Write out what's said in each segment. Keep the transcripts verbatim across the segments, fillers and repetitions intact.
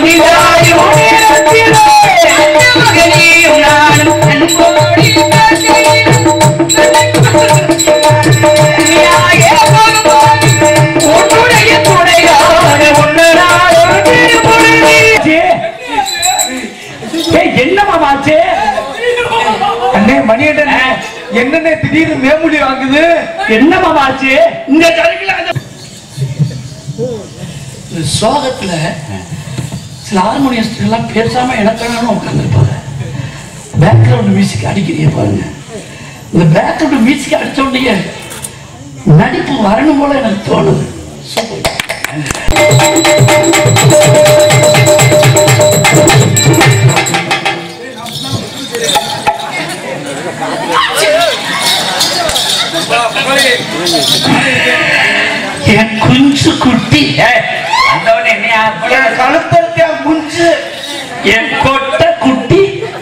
என்னமாச்சு அண்ணே மணியண்ணே என்னென்ன திடீர்னு மேமூலி வாங்குது என்னமாச்சு இந்த சோகத்துல சில ஹார்மோனியஸ்ட் எல்லாம் பேசாம எனக்கான உட்காந்துருப்பாங்க பேக்ரவுண்ட் மியூசிக் அடிக்கிறீங்க பாருங்க இந்த பேக்ரவுண்ட் மியூசிக் அடிச்ச உடனே நடிப்பு வரணும் போல எனக்கு தோணுது என் குஞ்சு குட்டி கழுத்த குஞ்சு என் கொட்ட குட்டி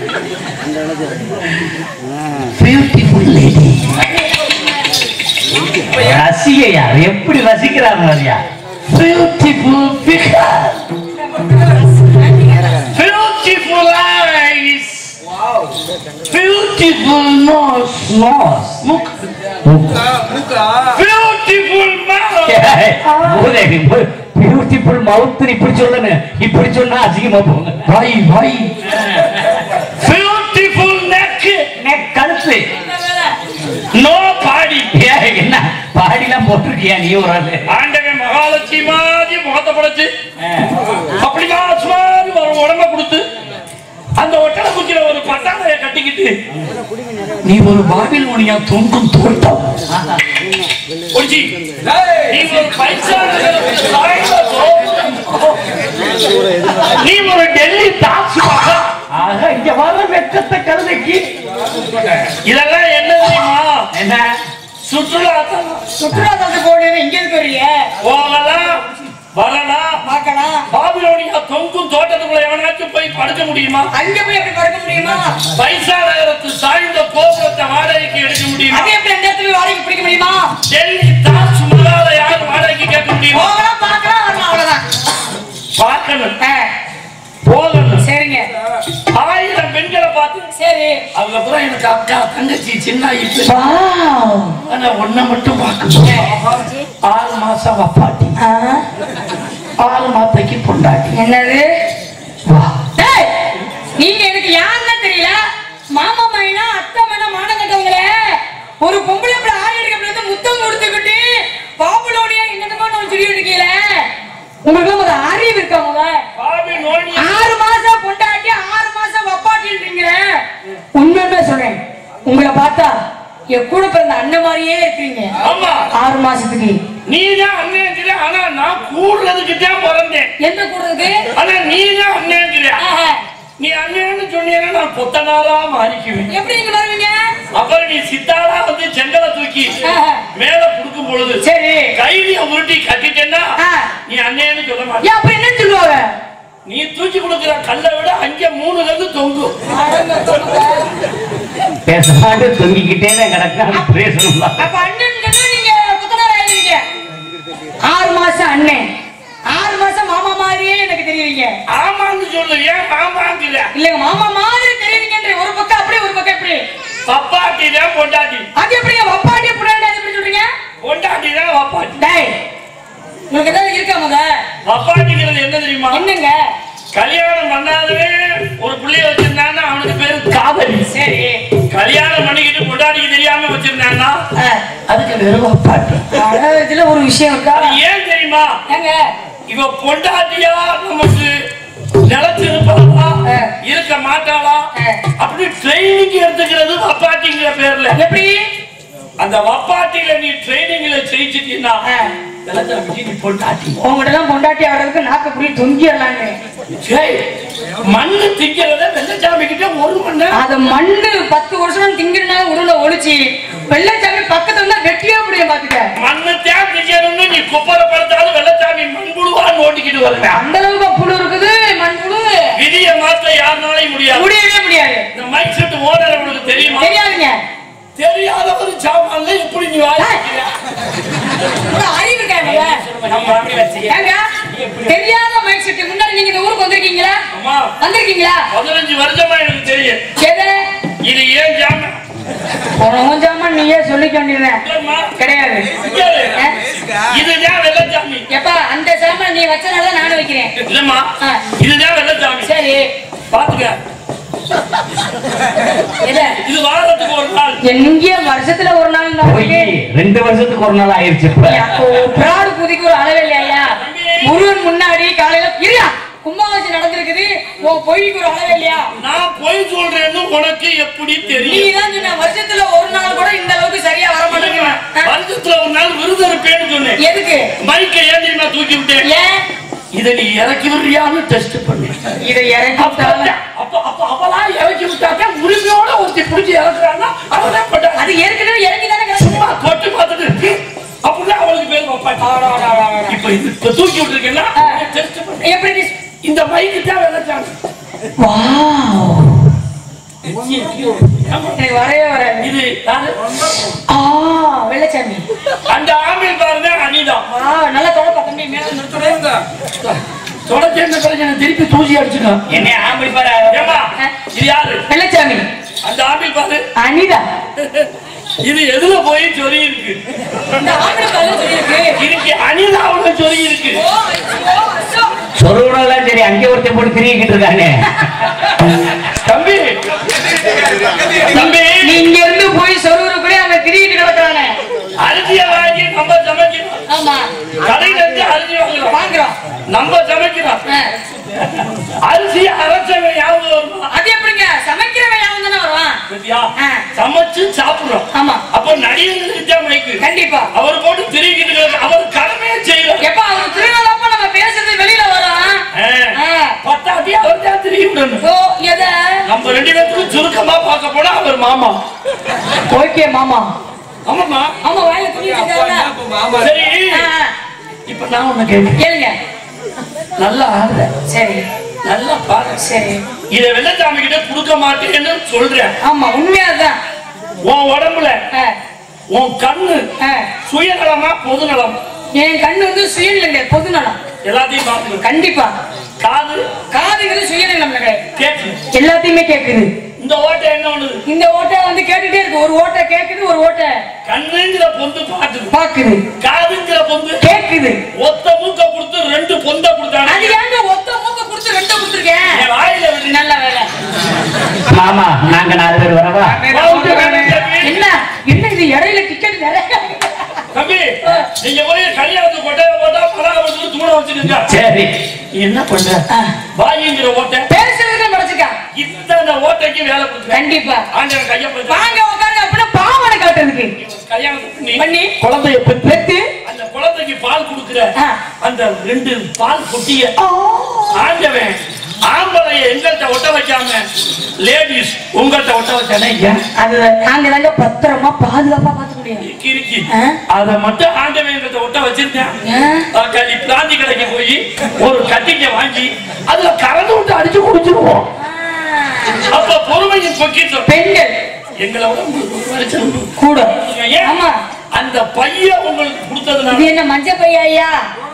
பியூட்டிஃபுல் லேடி ரசிகையா எப்படி ரசிக்கிறாங்க beautiful figure beautiful eyes beautiful nose nose முக் பியூட்டிஃபுல் மவுத் பியூட்டிஃபுல் மவுத் இப்படி சொல்லணும் இப்படி சொன்னா அதிகமா போங்க வாய் வாய் பியூட்டிஃபுல் நெக் நெக் கழுத்து நோ பாடி என்ன பாடிலாம் போட்டிருக்கியா நீ ஒரு ஆளு ஆண்டவன் மகாலட்சுமி மாதிரி முகத்தை படைச்சு அப்படிதான் சுமாரி ஒரு உடம்ப கொடுத்து அந்த ஒட்டடை குச்சில ஒரு பட்டாளைய கட்டிக்கிட்டு நீ ஒரு பாபில் முனியா தொங்கும் தோட்டம் நீ ஒரு பைசா நீ ஒரு டெல்லி தாஜ்மஹால் ஆக இங்க வர வெற்றத்தை கருதைக்கு இதெல்லாம் என்ன தெரியுமா என்ன சுற்றுலா சுற்றுலா தந்து போடுறது இங்க இருக்கிறீங்க போகலாம் வரலாம் பார்க்கலாம் பாபிலோனியா தொங்கும் தோட்டத்துக்குள்ள எவனாச்சும் போய் படுக்க முடியுமா அங்க போய் எப்படி படுக்க முடியுமா பைசா நகரத்து சாய்ந்த கோபுரத்தை வாடகைக்கு எடுக்க முடியுமா அதே எப்படி அந்த இடத்துல வாடகைக்கு பிடிக்க முடியுமா டெல்லி தாஜ்மஹாலை யாரும் வாடகைக்கு கேட்க முடியுமா போகலாம் பார்க்கலாம் வரலாம் அவ்வளவுதான் பார்க்கணும் போகணும் சரிங்க ஆயிரம் பெண்களை பார்த்து சரி அதுக்கப்புறம் எனக்கு அக்கா தங்கச்சி சின்ன ஆனா ஒன்ன மட்டும் பார்க்கணும் ஆறு மாசம் வப்பாட்டி ஆறு மாத்தைக்கு பொண்டாட்டி என்னது நீங்க எனக்கு யாருன்னா தெரியல மாமா மைனா அத்தை மைனா மானம் கட்டவங்களே ஒரு பொம்பளை பிள்ளை ஆள் எடுக்க முத்தம் கொடுத்துக்கிட்டு பாபுலோனியா என்னமா நான் சொல்லிட்டு இருக்கீங்களே உங்களுக்கு ஒரு அறிவு இருக்காங்க ஆறு மாசம் பொண்டாட்டி ஆறு மாசம் வப்பாட்டின்றீங்களே உண்மையுமே சொல்றேன் உங்களை பார்த்தா என் கூட பிறந்த அண்ணன் மாதிரியே இருக்கீங்க ஆறு மாசத்துக்கு நீதான் அண்ணன் ஆனா நான் கூடுறதுக்கு தான் பிறந்தேன் என்ன கூடுறதுக்கு ஆனா நீதான் அண்ணன் நீ அண்ணன்னு சொன்னீங்கன்னா நான் பொத்தனாரா மாறிக்குவேன் எப்படி நீங்க வருவீங்க அப்புறம் நீ சித்தாரா வந்து செங்கலை தூக்கி மேல புடுக்கும் பொழுது சரி கைலிய உருட்டி கட்டிட்டேன்னா நீ அண்ணன்னு சொல்ல மாட்டேன் அப்ப என்ன சொல்லுவாங்க நீ தூக்கி கொடுக்கிற கல்லை விட அங்க மூணு கல்லு தொங்கும் பேசாம தொங்கிக்கிட்டே கிடக்காம பேசணும் அப்ப அண்ணன் நீங்க பொத்தனாரா ஆயிருவீங்க ஆறு மாசம் அண்ணன் ஆறு மாசம் மாமா மாதிரியே எனக்கு தெரியுவீங்க ஆமான்னு சொல்லு ஏன் மாமாங்கல இல்லங்க மாமா மாதிரி தெரியுவீங்கன்ற ஒரு பக்கம் அப்படியே ஒரு பக்கம் எப்படி வப்பாட்டி தான் பொண்டாட்டி அது எப்படி வப்பாட்டி பொண்டாட்டி எப்படி சொல்றீங்க பொண்டாட்டி தான் வப்பாட்டி டேய் உங்களுக்கு ஏதாவது இருக்கா முத வப்பாட்டிங்கிறது என்ன தெரியுமா என்னங்க கல்யாணம் பண்ணாதவே ஒரு புள்ளைய வச்சிருந்தான்னா அவனுக்கு பேரு காதலி சரி கல்யாணம் பண்ணிக்கிட்டு பொண்டாட்டிக்கு தெரியாம வச்சிருந்தான்னா அதுக்கு வெறும் வப்பாட்டி இதுல ஒரு விஷயம் இருக்கா ஏன் தெரியுமா ஏங்க இவ பொண்டாட்டியா நமக்கு நிலத்து இருப்பாளா இருக்க மாட்டாளா அப்படி ட்ரைனிங் எடுத்துக்கிறது வப்பாட்டிங்கிற பேர்ல எப்படி அந்த வப்பாட்டியில நீ ட்ரைனிங்ல ஜெயிச்சிட்டீன்னா பொண்டாட்டி உங்ககிட்ட பொண்டாட்டி ஆடுறதுக்கு நாக்க புரிய தொங்கிடலாங்க மண்ணு திங்கிறத வெள்ளச்சாமி கிட்ட ஒரு மண்ணு அத மண்ணு பத்து வருஷம் திங்கிறனா உருளை ஒழிச்சு வெள்ளச்சாமி பக்கத்துல இருந்தா வெட்டியா முடியும் பாத்துக்க மண்ணு தேன் திங்கணும்னு நீ குப்பரப்படுத்தாலும் வெள்ளச்சாமி மண்புழுவா நோட்டிக்கிட்டு வருங்க அந்த அளவுக்கு புழு இருக்குது மண்புழு விதிய மாத்த யாருனாலையும் முடியாது முடியவே முடியாது இந்த மைக் செட் ஓனர் உங்களுக்கு தெரியுமா தெரியாதுங்க தெரியாத ஒரு சாமான்ல எப்படி நீ வாங்கிக்கிற? அறிவு இருக்காங்க. தெரியாத மைண்ட் செட். முன்னாடி நீங்க இந்த ஊருக்கு வந்திருக்கீங்களா? வந்திருக்கீங்களா? பதினஞ்சு வருஷமா எனக்கு தெரியும். இது ஏன் ஜாமான்? உன் ஜாமான் நீயே சொல்லிக்க வேண்டியதுதான். கிடையாது. இதுதான் வெள்ள ஜாமி. எப்பா அந்த சாமான் நீ வச்சனால நானும் வைக்கிறேன். இல்லம்மா இதுதான் வெள்ள ஜாமி. சரி பாத்துக்க. இது வாரத்துக்கு ஒரு நாள். எங்க வருஷத்துல ஒரு நாள் ரெண்டு வருஷத்துக்கு ஒரு நாள் ஆயிருச்சு. பிராடு குதிக்கு ஒரு அளவே இல்லையா? முருகன் முன்னாடி காலையில இருயா கும்பாபிஷேகம் நடந்திருக்குது. உன் பொய்க்கு ஒரு அளவே இல்லையா? நான் பொய் சொல்றேன்னு உனக்கு எப்படி தெரியும்? நீ தான் சொன்ன வருஷத்துல ஒரு நாள் கூட இந்த அளவுக்கு சரியா வர மாட்டேங்குது. வருஷத்துல ஒரு நாள் விருது இருப்பேன்னு சொன்னேன். எதுக்கு? மைக்கை ஏன் தெரியுமா தூக்கி விட்டேன்? ஏன் இதை நீ இறக்கி விடுறியான்னு டெஸ்ட் பண்ணு. இதை இறக்கி அப்ப அப்ப அவளா இறக்கி விட்டாக்க உரிமையோட ஒருத்தி பிடிச்சி இறக்குறான்னா அவதான் பண்ற. அது ஏற்கனவே இறக்கி தானே சும்மா தொட்டு பார்த்துட்டு அப்படின்னா அவளுக்கு பேர் வைப்பாங்க. இப்ப இது தூக்கி விட்டுருக்கேன்னா டெஸ்ட் பண்ணு. எப்படி இந்த மைக்கு தான் வெள்ளச்சாமி. வரவே வராது. இது வெள்ளச்சாமி. அந்த ஆமில் பாருங்க அனிதா. நல்லா தொடப்பா தம்பி மேல நிறுத்துடுங்க. தொடச்சேன்னு பிறகு என்ன திருப்பி தூசி அடிச்சுக்கோ. என்ன ஆம்பிள் பாரு. ஏமா இது யாரு? வெள்ளச்சாமி. அந்த ஆமில் பாரு அனிதா. இது எதுல போய் சொல்லி இருக்கு? இந்த ஆமில் பாரு சொல்லி இருக்கு. இதுக்கு அனிதாவுல சொல்லி இருக்கு. சொருவெல்லாம் சரி அங்கே ஒருத்தர் போட்டு திரிகிட்டு இருக்கானே. தம்பி தம்பி நீ இங்க இருந்து போய் சொருவரு கூட அங்க திரிகிட்டு கிடக்குறானே. அரிசியை வாங்கி நம்ம சமைக்கிறோம். ஆமா கடையில இருந்து அரிசி வாங்குறோம் வாங்குறோம் நம்ம சமைக்கிறோம். அரிசி அரைச்சவன் யாவது வருமா? அது எப்படிங்க? சமைக்கிறவன் யாவும் தானே வருவான். சமைச்சு சாப்பிடுறோம். ஆமா அப்ப நடிகர்களுக்கு தான் மைக்கு. கண்டிப்பா அவர் போட்டு திரிக்கிட்டு அவர் கடமையை செய்யலாம். எப்ப அவர் திருவிழாப்ப நம்ம பேசுறது வெளியில வரும். பத்தாட்டி அவர் தான் திரிக்கி விடணும். ஓ எதை நம்ம ரெண்டு பேருக்கும் சுருக்கமா பார்க்க போனா அவர் மாமா. ஓகே மாமா. ஆமாமா ஆமா வாயில துணி வச்சிருக்காங்க. சரி இப்ப நான் ஒண்ணு கேட்கிறேன். கேளுங்க. நல்லா ஆடுற. சரி நல்லா பாரு. சரி இத வெள்ளச்சாமி கிட்ட கொடுக்க மாட்டேன்னு சொல்றேன். ஆமா உண்மையாதான். உன் உடம்புல உன் கண்ணு சுயநலமா பொதுநலம்? என் கண்ணு வந்து சுயநலம் பொதுநலம். எல்லாத்தையும் பாக்குது. கண்டிப்பா. காது காதுங்கிறது சுயநலம் கேக்குது. எல்லாத்தையுமே கேக்குது. இந்த ஓட்டை என்ன பண்ணுது? இந்த ஓட்டை வந்து கேட்டுட்டே இருக்கு. ஒரு ஓட்டை கேக்குது ஒரு ஓட்டை கண்ணுங்கிற பொந்து பாக்குது பாக்குது. காதுங்கிற பொந்து கேக்குது. ஒத்த மூக்க கொடுத்து ரெண்டு பொந்த கொடுத்தாங்க. அது ஏங்க ஒத்த மூக்க கொடுத்து ரெண்டு கொடுத்துருக்கேன்? வாயில விட்டு நல்ல வேலை. மாமா நாங்க நாலு பேர் வரவா? என்ன என்ன இது இடையில டிக்கெட் நிறைய. தம்பி நீங்க போய் கல்யாணத்துக்கு கொட்டையை போட்டா பலகை வச்சு தூண வச்சுக்கோங்க. சரி என்ன பண்ற? வாயிங்கிற ஓட்டை பேசுறதுக்கு முடிச்சுக்க. இத்தனை ஓட்டைக்கு வேலை கொடுத்து கண்டிப்பா ஆண்டவன் கையை பிடிச்சு வாங்க உட்காருங்க. அப்படின்னா பாவனை காட்டுறதுக்கு கல்யாணத்துக்கு பண்ணி குழந்தைய பெற்று அந்த குழந்தைக்கு பால் கொடுக்குற அந்த ரெண்டு பால் குட்டிய ஆண்டவன் ஆம்பளைய எங்கள்கிட்ட ஒட்ட வைக்காம லேடிஸ் உங்கள்கிட்ட ஒட்ட வச்சானே. அது நாங்க தாங்க பத்திரமா பாதுகாப்பா பார்த்துக்க முடியும். கிறுக்கி அதை மட்டும் ஆண்டவன் எங்கள்கிட்ட ஒட்ட வச்சிருந்தேன். பிராந்தி கடைக்கு போய் ஒரு கட்டிங்க வாங்கி அதுல கறந்து விட்டு அடிச்சு குடிச்சிருவோம். அப்ப பொறுமையின் பொக்கிஷம் பெண்கள் எங்களை கூட. ஆமா அந்த பைய உங்களுக்கு கொடுத்ததுனால. இது என்ன மஞ்சள் பையா? ஐயா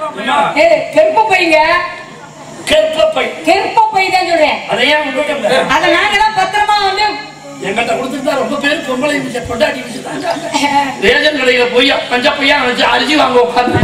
கருப்பு பையங்க. கருப்ப பை கருப்ப பை தான் சொல்றேன். அதையே அதை நாங்க தான் பத்திரமா வந்து எங்கள்கிட்ட கொடுத்துருந்தா ரொம்ப பேர் பொம்பளை கொண்டாடி வச்சுட்டாங்க. ரேஷன் கடையில போய் பஞ்ச பையா வச்சு அரிசி வாங்க உட்காந்து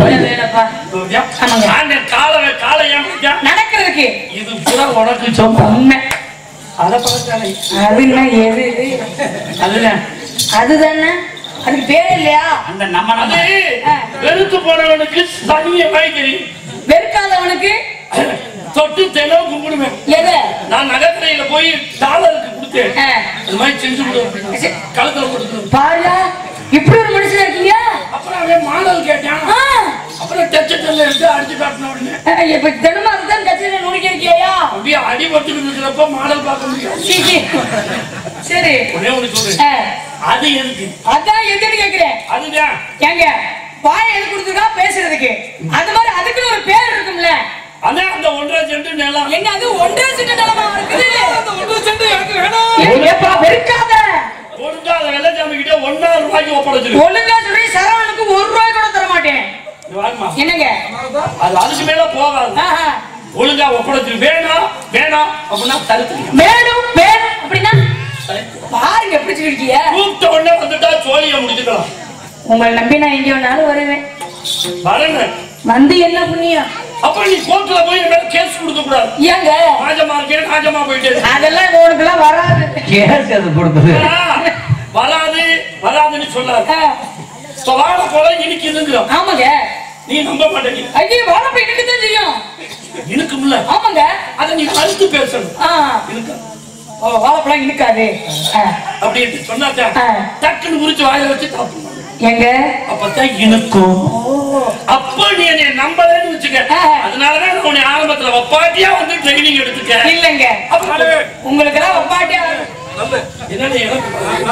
காலை காலை நடக்கிறதுக்கு இது பூரா உனக்கு சொந்த உண்மை. அதை பார்த்தாலே அதுன்னா எது அதுதான் அதுதானே அதுக்கு பேர் இல்லையா? அந்த நம்ம அது வெறுத்து போனவனுக்கு சனியமாய் தெரியும். வெறுக்காதவனுக்கு தொட்டு தெளிவு கும்பிடுவேன். எதை நான் நகைக்கடையில போய் டாலருக்கு கொடுத்தேன். அது மாதிரி செஞ்சு கொடுத்து கழுத்துல கொடுத்து பாருங்க. இப்படி ஒரு மனுஷன் இருக்கீங்க. அப்புறம் அவன் மாடல் கேட்டான். அப்புறம் டச்சட்டல்ல எடுத்து அடிச்சு காட்டின உடனே இப்ப தினமும் அதுதான் டச்சட்டல் நுழைக்க இருக்கியா? அப்படியே அடிபட்டுக்கிட்டு இருக்கிறப்ப மாடல் பார்க்க முடியும். சரி ஒரே ஒண்ணு சொல்றேன். அது எதுக்கு? அதான் எதுன்னு கேக்குறேன். அதுதான் ஏங்க வாயை எது கொடுத்துருக்கா பேசுறதுக்கு. அது மாதிரி அதுக்குன்னு ஒரு பேர் இருக்கும்ல. அதான் அந்த ஒன்றரை சென்ட் நிலம். எங்க அது ஒன்றரை சென்ட் நிலமா இருக்குது? அந்த ஒன்றரை சென்ட் எனக்கு வேணும். ஏப்பா வெறுக்காத. ஒழுங்காத வெள்ளச்சாமி கிட்ட வாங்கி ஒப்படைச்சிரு. ஒழுங்கா சொல்லி சரவணனுக்கு ஒரு ரூபாய் கூட தர மாட்டேன். என்னங்க அது அதுக்கு மேல போகாது. ஒழுங்கா ஒப்படைச்சிரு. வேணாம் வேணாம் அப்படின்னா தடுத்துருங்க. வேணும் வேணும் அப்படின்னா பாருங்க எப்படி சொல்லிருக்கீங்க. கூப்பிட்ட உடனே வந்துட்டா சோழியை முடிச்சுக்கலாம். உங்களை நம்பி நான் எங்க வேணாலும் வருவேன். வரங்க வந்து என்ன புண்ணியம்? அப்புறம் நீ கோர்ட்ல போய் என்ன கேஸ் கொடுக்க கூடாது. ஏங்க ராஜமா இருக்கேன் ராஜமா போயிட்டு அதெல்லாம் உனக்கு எல்லாம் வராது. கேஸ் அது கொடுத்தது வராது வராதுன்னு சொல்லாது. இப்ப வாழ போல இனிக்குதுங்கிறோம். ஆமாங்க நீ நம்ப மாட்டேங்க. ஐயோ வாழைப்பழம் இனிக்குதான் செய்யும். இனிக்கும்ல. ஆமாங்க அதை நீ அழுத்து பேசணும். இனிக்கும். ஓ வாழைப்பழம் இனிக்காது அப்படின்னு சொன்னாச்சா டக்குன்னு குறிச்சு வாயில வச்சு சாப்பிடணும். எங்க அப்பதான் இனிக்கும். அப்ப நீ என்னை நம்பலன்னு வச்சுக்க. அதனாலதான் உன்னை ஆரம்பத்துல வப்பாட்டியா வந்து ட்ரைனிங் எடுத்துக்க. இல்லங்க உங்களுக்கு எல்லாம் வப்பாட்டியா என்னன்னு எனக்கு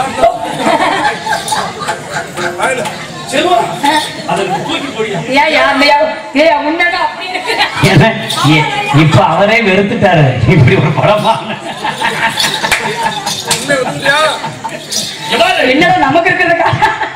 செல்வா அதை தூக்கி போடியா. இப்ப அவரே வெறுத்துட்டாரு. இப்படி ஒரு படமா என்னடா நமக்கு இருக்கிறதுக்கா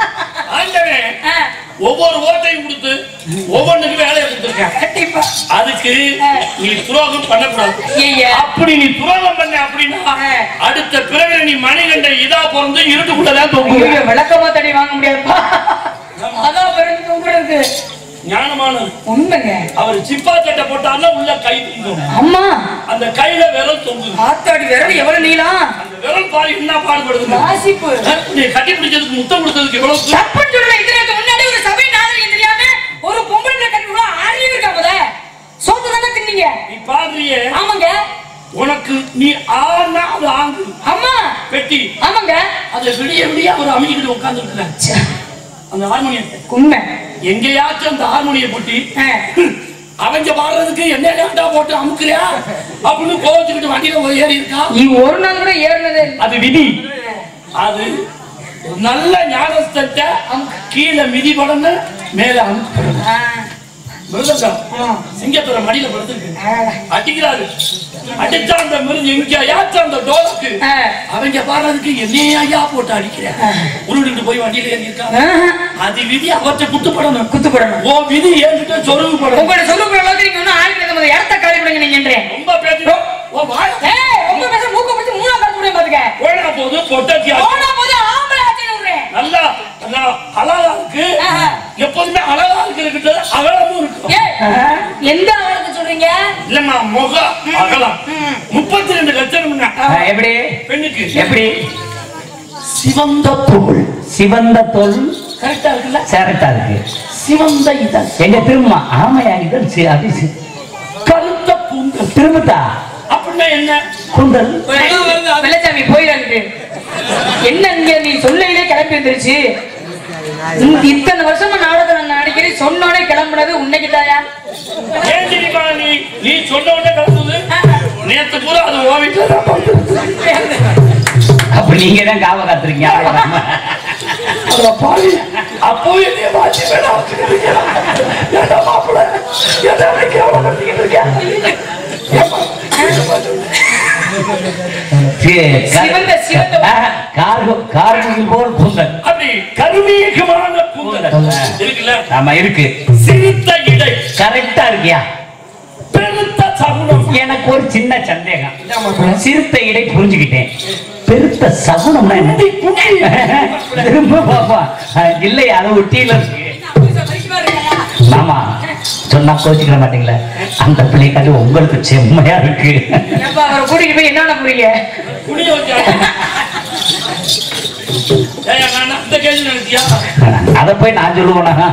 ஒவ்வொரு ஓட்டையும் கொடுத்து ஒவ்வொன்றுக்கு வேலையை கொடுத்துருக்கேன். அதுக்கு நீ துரோகம் பண்ணக்கூடாது. அப்படி நீ துரோகம் பண்ண அப்படின்னா அடுத்த பிறகு நீ மணிகண்ட இதா பிறந்து இருட்டுக்குள்ளதான் தூங்குங்க. விளக்கமா தடி வாங்க முடியாதுப்பா. அதான் பிறகு தூங்குறது ஞானமான உண்மைங்க. அவர் சிப்பா சட்டை போட்டாலும் உள்ள கை தூங்கும். அம்மா அந்த கையில விரல் தொங்கும். ஆத்தாடி விரல் எவ்வளவு நீளம். அந்த விரல் பாரு என்ன பாடுபடுது. வாசிப்பு நீ கட்டி பிடிச்சதுக்கு முத்தம் கொடுத்ததுக்கு எவ்வளவு தப்புன்னு சொல்றேன். இதுக்கு முன்னாடி ஒரு சபை நாகரிகம் தெரியாம ஒரு பொம்பளை கட்டி விட அறிவு இருக்கா போல சோத்து தானே தின்னீங்க. நீ பாடுறியே. ஆமாங்க உனக்கு நீ ஆனா அது ஆங்கு. அம்மா பெட்டி. ஆமாங்க அதை விடிய விடிய ஒரு அமைக்கிட்டு உட்கார்ந்து இருக்க. அந்த ஹார்மோனியத்தை உண்மை எங்கேயாச்சும் அந்த ஹார்மோனிய போட்டி அவங்க பாடுறதுக்கு என்ன போட்டு அமுக்குறியா அப்படின்னு கோவச்சுக்கிட்டு வண்டியில ஏறி இருக்கா. ஒரு நாள் கூட ஏறினது அது விதி. அது நல்ல ஞானத்தை கீழே மிதி படன்னு மேல அமுக்கு. சிங்கத்தோட மடியில படுத்துருக்கு அடிக்கிறாரு. அடிச்சா அந்த மிருது எங்கேயாச்சும் அந்த டோலுக்கு அவங்க பாடுறதுக்கு என்னையா போட்டு அடிக்கிறேன். உருட்டு போய் வண்டியில ஏறி இருக்காங்க. அது விதி அவற்றை குத்துப்படணும் குத்துப்படணும். ஓ விதி ஏறிட்டு சொருகு படணும். உங்களோட சொருகு அளவுக்கு நீங்க ஒன்னும் ஆயிரத்தி இடத்த காலி பண்ணுங்க. நீங்க ரொம்ப பேசுறோம். ஓ வாய் ரொம்ப பேச மூக்க பிடிச்சி மூணா கட்டு முடியும் பாத்துக்க. போனா போது பொட்டச்சி போனா போது ஆம்பளை ஆச்சு விடுறேன். நல்லா அழகா இருக்கு. எப்போதுமே அழகா இருக்கிறது அகலமும் இருக்கு. எந்த அகலத்தை சொல்றீங்க? இல்லம்மா முகம் அகலம் முப்பத்தி ரெண்டு லட்சம். எப்படி பெண்ணுக்கு எப்படி சிவந்த தோல் சிவந்த தோல் கரெக்டா இருக்குல்ல? கரெக்டா இருக்கு. சிவந்த இதழ் எங்க திரும்ப ஆமையா இதழ் அது கருத்த கூந்தல் திரும்பத்தா அப்படின்னா என்ன கூந்தல் வெள்ளச்சாமி போயிடாது. என்ன இங்க நீ சொல்லையிலே கிளம்பி வந்துருச்சு. இத்தனை வருஷமா நாடகம் நடிக்கிறேன் சொன்னோடனே கிளம்புனது உன்னைக்கு தாயா? நீ நீ சொன்ன உடனே கிளம்புது. நேத்து பூரா அது ஓ வீட்டுல அப்ப நீங்க தான் காவ காத்துறீங்க. அப்போ என்னைய மாற்றி மாப்பிள்ள போல் கூந்தல் அப்படி கருமீகமான கூந்தல் இருக்குல்ல? ஆமா இருக்கு. சிரித்த இடை கரெக்டா இருக்கியா? பெருத்த சகுனம். எனக்கு ஒரு சின்ன சந்தேகம். சிறுத்த இடை புரிஞ்சுக்கிட்டேன். பெருத்த சகுனம் திரும்ப பாப்பா இல்லையா? அது ஒட்டியில இருக்கு. மாமா சொன்னா கோச்சுக்கிற மாட்டீங்களா? அந்த பிள்ளைக்காண்டி உங்களுக்கு செம்மையா இருக்கு. கூட்டிட்டு போய் என்ன புரியல குடிய அத போய் நான் சொல்லுவேனா?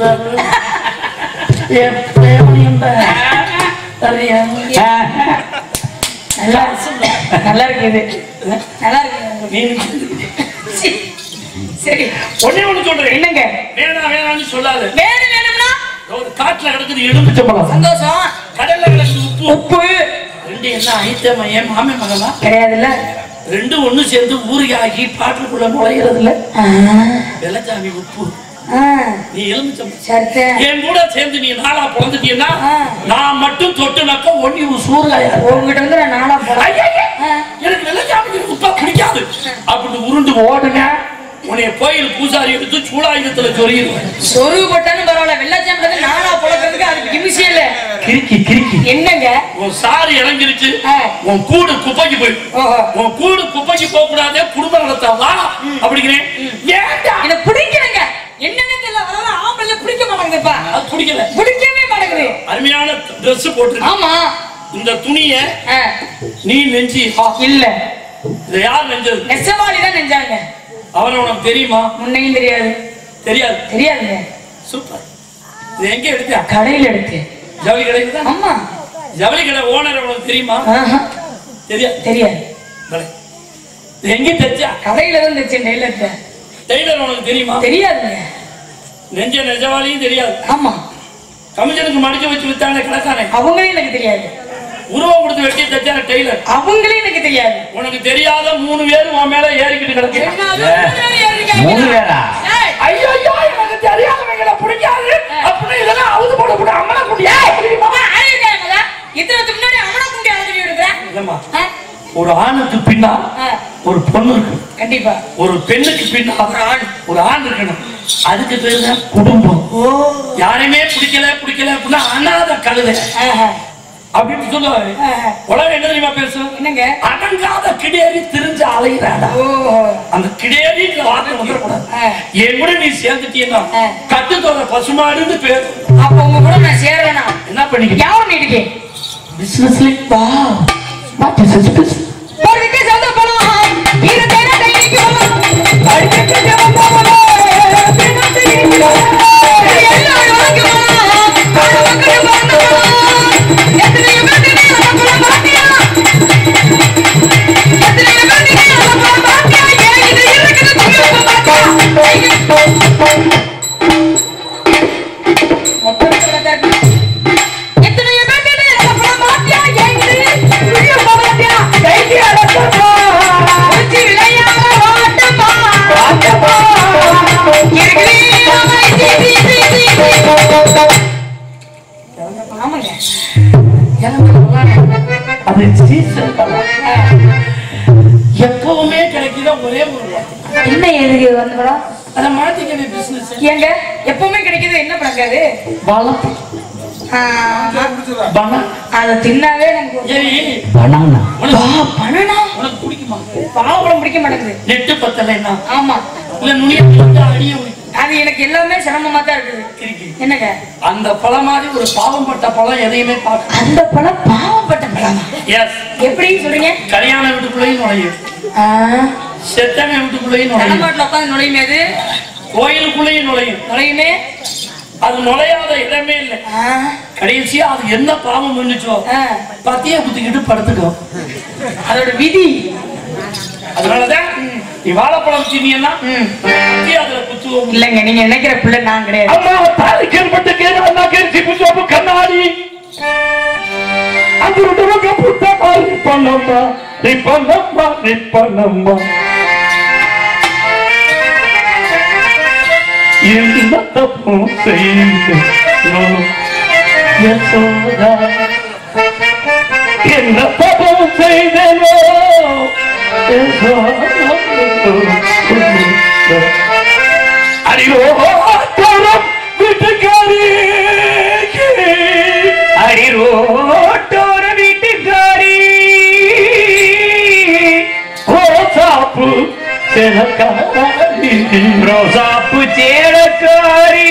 நல்லா இருக்குது. நல்லா இருக்கு. சரி ஒண்ணே ஒண்ணு சொல்றேன். என்னங்க? வேணா வேணான்னு சொல்லாது. வேணும் வேணும்னா காட்டுல கிடக்குது எலுமிச்சம்பழம். சந்தோஷம். கடல்ல கிடக்குது உப்பு. உப்பு ரெண்டு என்ன ஐட்டமா? என் மாமே மகளா கிடையாதுல்ல. ரெண்டு ஒண்ணு சேர்ந்து ஊறுகாகி பாட்டுக்குள்ள நுழையிறது இல்ல. வெள்ளச்சாமி உப்பு. நீ எலுமிச்சம்பழம் என் கூட சேர்ந்து நீ நாளா பிறந்துட்டீங்கன்னா நான் மட்டும் தொட்டு நக்க ஒண்ணி சூறாயா உங்ககிட்ட வந்து நான் நாளா போறேன். எனக்கு வெள்ளச்சாமி உப்பா பிடிக்காது அப்படின்னு உருண்டு ஓடுங்க. உன்னை கோயில் பூசாரி எடுத்து சூடாயுதத்துல சொருகிடுவேன். சொருகு போட்டாலும் பரவாயில்ல, வெள்ளச்சாம்பளது நானா புழக்கிறதுக்கு அதுக்கு கிமிசியே இல்ல. கிறுக்கி கிறுக்கி என்னங்க உன் சாரி இறங்கிருச்சு, உன் கூடு குப்பைக்கு போய் உன் கூடு குப்பைக்கு போக கூடாதே, குடும்ப நடத்தவா அப்படிங்கிறேன். என்ன பிடிக்கிறேங்க என்னன்னு தெரியல, அதெல்லாம் ஆம்பளை பிடிக்க மாட்டேங்குதுப்பா. அது பிடிக்கல, பிடிக்கவே மாட்டேங்குது. அருமையான ட்ரெஸ் போட்டு. ஆமா, இந்த துணிய நீ நெஞ்சி இல்ல, இத யார் நெஞ்சது? நெசவாளி தான் நெஞ்சாங்க. அவனை உனக்கு தெரியுமா? முன்னையும் தெரியாது. தெரியாது? தெரியாதுங்க. சூப்பர். இது எங்க எடுத்தியா? கடையில எடுத்தேன். ஜவுளி கடையில தான். ஆமா. ஜவுளி கடை ஓனர் உனக்கு தெரியுமா? தெரியாது. தெரியாது. இது எங்க தைச்சா? கடையில தான் தைச்சேன். டெய்லர்ட்ட. டெய்லர் உனக்கு தெரியுமா? தெரியாதுங்க. நெஞ்ச நெஜவாளியும் தெரியாது. ஆமா. கமிஷனுக்கு மடிச்சு வச்சு வித்தானே கடைக்காரன், அவங்களே எனக்கு தெரியாது. உருவம் கொடுத்து வெட்டி தைச்சான டெய்லர், அவங்களே எனக்கு தெரியாது. உனக்கு தெரியாத மூணு பேர் உன் மேல ஏறிக்கிட்டு கிடக்கு. மூணு பேரா? ஐயோ எனக்கு தெரியாதவங்களை பிடிக்காது அப்படின்னு இதெல்லாம் அவுது போட கூட அம்மனை குண்டியா இத்தனை முன்னாடி அம்மனை குண்டி அழுது எடுக்கிறேன். ஒரு ஆணுக்கு பின்னா ஒரு பொண்ணு இருக்கு, கண்டிப்பா. ஒரு பெண்ணுக்கு பின்னா ஒரு ஆண் ஒரு ஆண் இருக்கணும். அதுக்கு பேரு தான் குடும்பம். யாரையுமே பிடிக்கல பிடிக்கல அப்படின்னா அனாத கழுதை அப்படின்னு சொல்லுவாரு. உலகம் என்ன தெரியுமா பேசும்? என்னங்க? அடங்காத கிடேரி திரிஞ்சு அலைகிறாடா. அந்த கிடேரி வார்த்தை வந்துடக்கூடாது. என் கூட நீ சேர்ந்துட்டீங்கன்னா கட்டுத்தோட பசுமாடுன்னு பேரு. அப்ப உங்க கூட நான் சேர வேணாம். என்ன பண்ணிக்க? யாரும் நீட்டுக்கு பிசினஸ்ல வா வாட் இஸ் திஸ் பிசினஸ்? படுக்க சந்த பணம் வீர தேன தைக்கு படுக்க ஜெப போவல பின்னத்து இருக்கோ எல்லாம் யோகிக்கு காண மக்கள் வந்தோ எத்தனை பேர் நம்மள பாத்தியா எத்தனை பேர் நம்மள பாத்தியா ஏன் இது இருக்குது துணிய பாத்தியா மொத்தம் சொல்றதா எத்தனை பேர் நம்மள பாத்தியா ஏன் இது துணிய பாத்தியா கைதி அடக்கமா உச்சி விளையாட வாட்டமா வாட்டமா கிரகிரி அமை தி தி தி ஆமாங்க அது சீசன் எப்பவுமே கிடைக்கிற ஒரே ஒரு என்ன எதுக்கு வந்து படம் அத மாத்திக்கவே பிசினஸ் ஏங்க எப்பவுமே கிடைக்குது என்ன பழக்காது வளர்ப்பு அத தின்னாவே நமக்கு பனானா பனானா உனக்கு பிடிக்குமா? பாவப்பழம் பிடிக்க மாட்டேங்குது. நெட்டு பத்தலைன்னா ஆமா இல்ல நுனிய அடிய அது எனக்கு எல்லாமே சிரமமா தான் இருக்குது. என்னங்க அந்த பழம் மாதிரி ஒரு பாவப்பட்ட பழம் எதையுமே பார்க்க அந்த பழம் பாவப்பட்ட பழம் எஸ் எப்படி சொல்றீங்க? கல்யாண வீட்டுக்குள்ளேயும் நுழையும், செத்தன வீட்டுக்குள்ளேயும் நுழையும், தலைமாட்டில் உட்காந்து நுழையுமே, அது கோயிலுக்குள்ளேயும் நுழையும் நுழையுமே. அது நுழையாத இடமே இல்லை. கடைசியா அது என்ன பாவம் வந்துச்சோ பத்திய குத்திக்கிட்டு படுத்துக்கோ, அதோட விதி. அதனாலதான் நீ வாழைப்பழம் சீனியன்னா அதுல குத்துவோம் இல்லைங்க. நீங்க நினைக்கிற பிள்ளை நான் கிடையாது. அம்மா தாலி கேள்பட்டு கேள்வா கேள்வி புத்தோப்பு கண்ணாடி அது விட்டுருக்க புத்த காலி பண்ணம்மா ரிப்பனம்மா ரிப்பனம்மா என்ன தப்பும் செய்து யசோதா என்ன தப்பும் செய்தனோ அடிரோட்டோரம் வீட்டுக்காரி அடிரோட்டோர வீட்டுக்காரி ரோசாப்பு சேலக்காரி ரோசாப்பு சேலக்காரி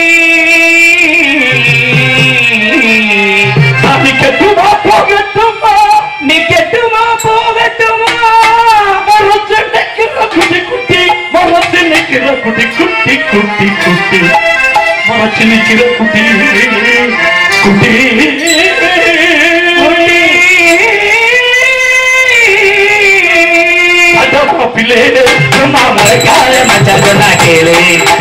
நிக்கட்டுமா போகட்டுமா நிக்கட்டுமா போகட்டுமா மரத்து நிக்கிற குட்டி குட்டி மரத்து நிக்கிற குட்டி குட்டி குட்டி குட்டி மரத்து நிக்கிற குட்டி குட்டி பிள்ளை சும்மா மறக்காத மச்சான் சொன்னா கேளு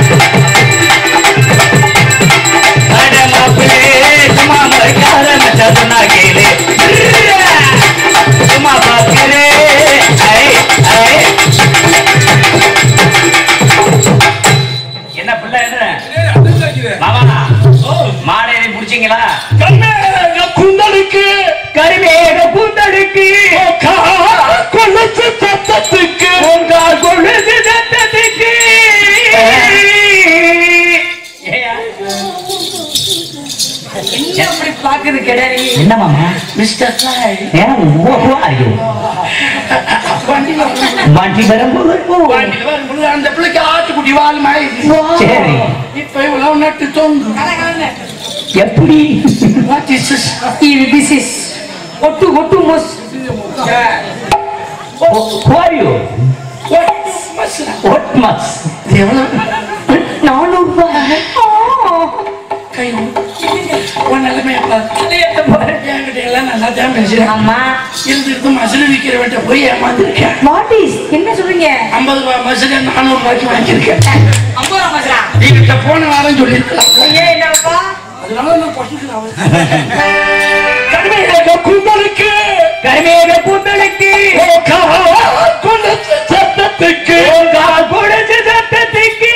சும்மா மறக்காத மச்சான் சொன்னா கேளு சும்மா பாக்கிறே என்ன பிள்ளை மாமா மாடை முடிச்சீங்களா? குந்தலுக்கு கரிமேக பூந்தடுக்கு கொள்ளச்சு சத்தத்துக்கு உங்க கொள்ளு சத்தத்துக்கு கிடறி என்ன மாமா மிஸ்டர் சாய் ஏன் ஓஹோ ஐயோ வண்டியில வண்டி வரும்போது வண்டியில வரும்போது அந்த பிள்ளைக்கு ஆட்டுக்குட்டி வால் மாதிரி சரி இப்ப இவ்வளவு நட்டு தோங்கு எப்படி வாட் இஸ் திஸ் இது திஸ் இஸ் ஒட்டு ஒட்டு மோஸ் Who are you? What must? நானூறு ரூபாய் கை உன் நிலைமையை பார்த்து எல்லாம் நல்லா தான் பேசுறேன் அம்மா இருந்து மசுறு விற்கிறவன்ட்ட போய் ஏமாந்துருக்கேன் வாட் இஸ் என்ன சொல்றீங்க ஐம்பது ரூபாய் மசுரை நானூறு ரூபாய்க்கு வாங்கியிருக்கேன் ஐம்பது ரூபாய் மசுரா நீங்கிட்ட போன வாரம் சொல்லியிருக்கலாம் ஏன் என்னப்பா அதனால நான் பசுக்கிறேன் கடுமையாக கூந்தலுக்கு கருமேக கூந்தலுக்கு குளிச்சு சத்தத்துக்கு குடிச்சு சத்தத்துக்கு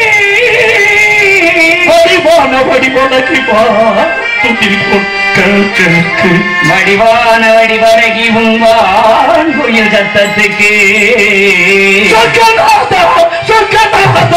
வடிவான வடிவனக்கு துணி பொட்களுக்கு வடிவான வடிவரகி உங்கான் குயில் சத்தத்துக்கு சொர்க்கநாதா சொர்க்கநாதா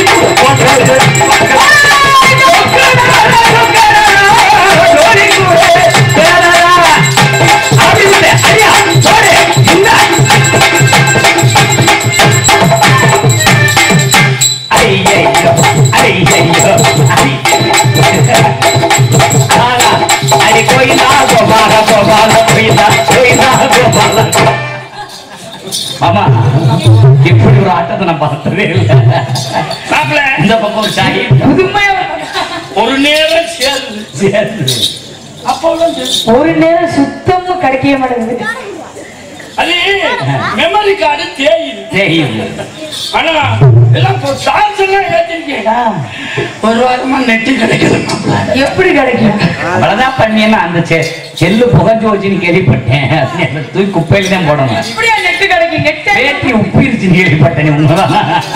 மாமா இப்படி ஒரு ஆட்டத்தை நான் பார்த்ததே இல்லை. இந்த பக்கம் ஒரு சாயி புதுமையா ஒரு நேரம் சேர்ந்து சேர்ந்து அப்போதான் ஒரு நேரம் சுத்தமா கிடைக்கவே மாட்டேங்குது அது மெமரி கார்டு தேயுது தெரியும். ஆனா எல்லாம் சார்ஜ் எல்லாம் ஏத்திருக்கேன் ஒரு வாரமா நெட்டு கிடைக்குது எப்படி கிடைக்கும் அவ்வளவுதான் பண்ணியன்னா அந்த செ- செல்லு புகஞ்சு வச்சுன்னு கேள்விப்பட்டேன். அதை தூக்கி குப்பையில தான் போடணும். எப்படியா நெட்டு கிடைக்கும் நெட்டு பேட்டி உப்பிருச்சுன்னு கேள்விப்பட்டேன். உண்மைதான்.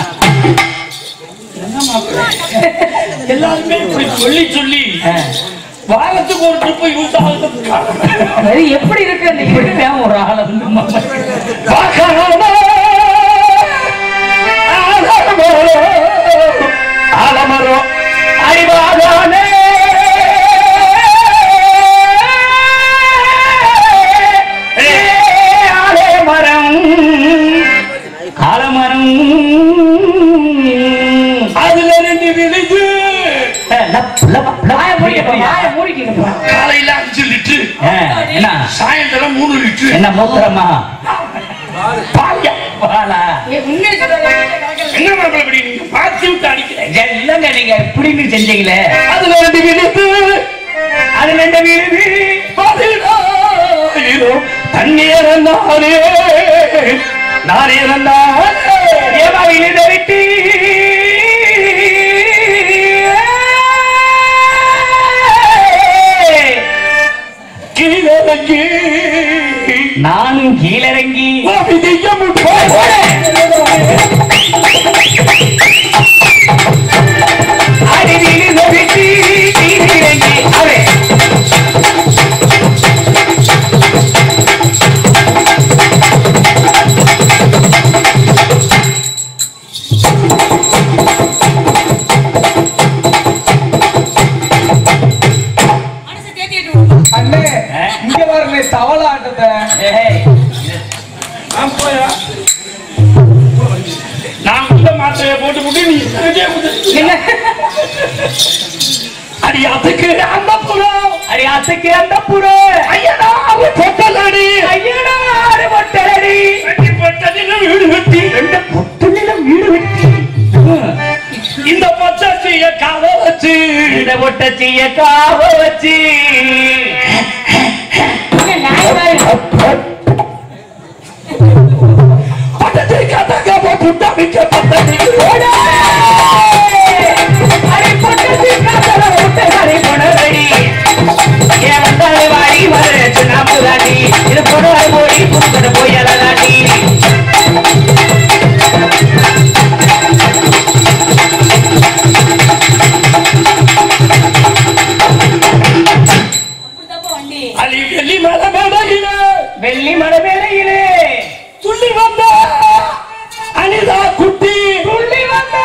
எல்லாருமே இப்படி சொல்லி சொல்லி வாரத்துக்கு ஒரு ட்ரிப் யூஸ் ஆகுது. அது எப்படி இருக்கு அந்த இப்படிதான் ஒரு ஆளை வந்து மாமா ஆலமரம் அறிவாதானே ஆலமரம் ஆலமரம் அதுல ரெண்டு விழுது காலையில அஞ்சு லிட்டரு என்ன சாயந்தரம் மூணு லிட்டரு என்ன மூத்திரமா பால்யா பாலா என்ன மாப்பிள்ள இப்படி நீங்க பார்த்து விட்டு அடிக்கிறேன் இல்லங்க நீங்க எப்படின்னு செஞ்சீங்களே அதுல ரெண்டு விழுது அது ரெண்டு வீடு தண்ணீர் நானே நானே ஏமா விழுத விட்டு கீழே நானும் கீழிறங்கி அடி விழுத விட்டு கீழிறங்கி அவே அண்ணே இங்க வரல தவள ஆட்டத்தை நான் உள்ள மாத்திரையை போட்டு போட்டு நீ அடி அதுக்கு அந்த புறம் அடி அசைக்கு அந்த புறோ ஐயனா பொட்டலடி ஐயனாறு மொட்டடி பொட்டலில் வீடு வெட்டி ரெண்டு பொட்டுல வீடு வெட்டி இந்த பச்சாச்சிய காவ வச்சு இந்த பொட்டச்சிய காவ வச்சு பட்டத்தை கதக புட்டா மிக்க பட்டத்தை அடி பொட்டச்சி காதல முட்டை பொணரடி ஏன் வந்தாலே வாடி வர சுண்ணாம்பு தாண்டி இது பொண்ணு போடி புதுக்கட போய் அழகாண்டி அலி வெள்ளி மல மேடையில வெள்ளி மலை வேலையிலே துள்ளி வந்த அனிதா குட்டி துள்ளி வந்த